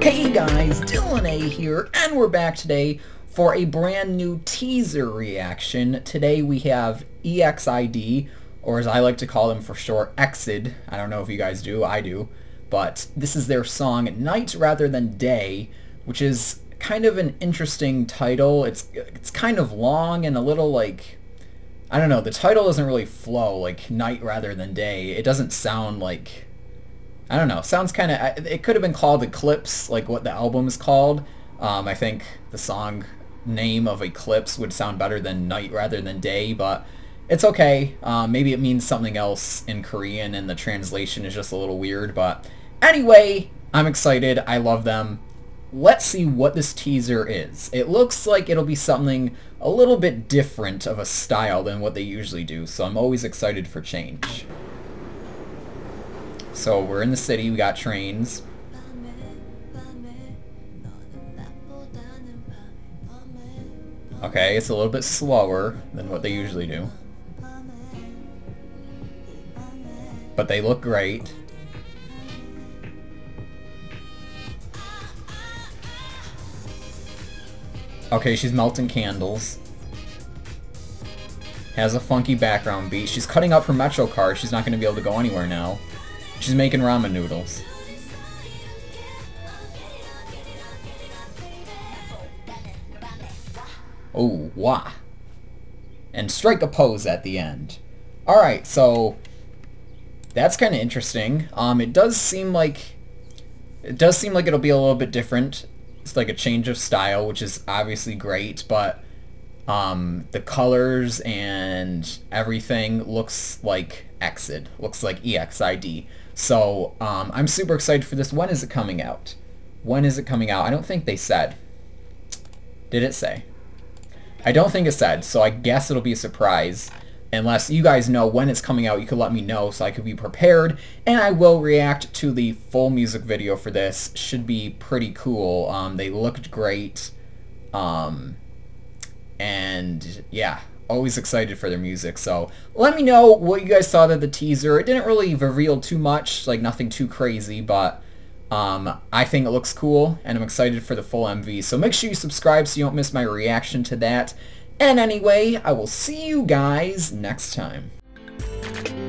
Hey guys, Dylan A here, and we're back today for a brand new teaser reaction. Today we have EXID, or as I like to call them for short, EXID. I don't know if you guys do, I do. But this is their song, Night Rather Than Day, which is kind of an interesting title. It's kind of long and a little like, I don't know, the title doesn't really flow, like Night Rather Than Day. It doesn't sound like, I don't know, sounds kind of, it could have been called Eclipse, like what the album is called. I think the song name of Eclipse would sound better than Night Rather Than Day, but it's okay. Maybe it means something else in Korean and the translation is just a little weird, but anyway, I'm excited. I love them. Let's see what this teaser is. It looks like it'll be something a little bit different of a style than what they usually do, so I'm always excited for change. So we're in the city, we got trains. Okay, it's a little bit slower than what they usually do. But they look great. Okay, she's melting candles. Has a funky background beat. She's cutting up her Metro card. She's not going to be able to go anywhere now. She's making ramen noodles. Oh, wah. And strike a pose at the end. Alright, so that's kind of interesting. It does seem like it'll be a little bit different. It's like a change of style, which is obviously great, but the colors and everything looks like EXID. Looks like EXID. So, I'm super excited for this. When is it coming out? When is it coming out? I don't think they said. Did it say? I don't think it said, so I guess it'll be a surprise. Unless you guys know when it's coming out, you could let me know so I could be prepared. And I will react to the full music video for this. Should be pretty cool. They looked great. And yeah, always excited for their music. So let me know what you guys thought of the teaser. It didn't really reveal too much, like nothing too crazy, but I think it looks cool, and I'm excited for the full MV. So make sure you subscribe so you don't miss my reaction to that. And anyway, I will see you guys next time.